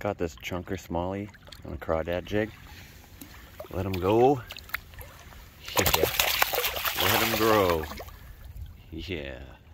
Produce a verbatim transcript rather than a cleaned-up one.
Caught this chunker smallie on a crawdad jig. Let him go. Yeah. Let him grow. Yeah.